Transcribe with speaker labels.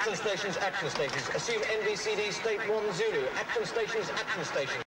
Speaker 1: Action stations, action stations. Assume NBCD state 1 Zulu. Action stations, action stations.